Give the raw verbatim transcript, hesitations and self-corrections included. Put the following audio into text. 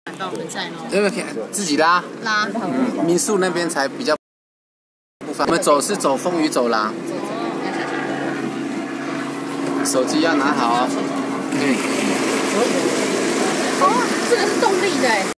到我们站哦。 因为可以自己拉拉。 嗯，民宿那边才比较不方便。我们走是走风雨走廊。手机要拿好哦。嗯。 哦，这个是动力的哎。